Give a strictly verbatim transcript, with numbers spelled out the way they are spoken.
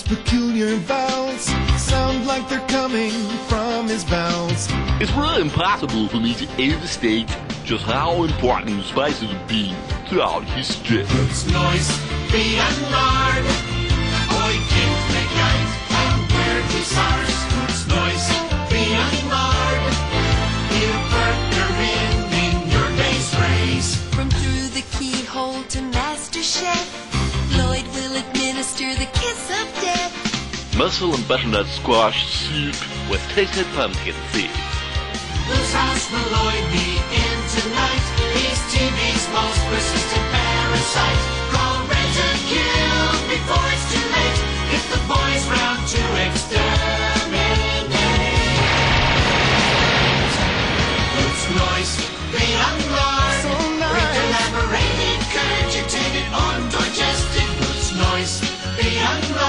peculiar vowels sound like they're coming from his bowels. It's really impossible for me to overstate just how important spices have been throughout history. It's noise, be unmarred. Oi, kind make out, and where to sours. It's noise, be unmarred. You burger in in your day's race. From through the keyhole to Master Chef, Lloyd will administer the kiss of death. Mussel and butternut squash soup with tasted pumpkin seeds. Whose house will Lloyd be in tonight? He's T V's most persistent parasite. Call Red to kill before it's too late. If the boys round to exterminate. It's noise, be unlocked. So nice. Elaborated, current, undigested. It's noise, be unlocked.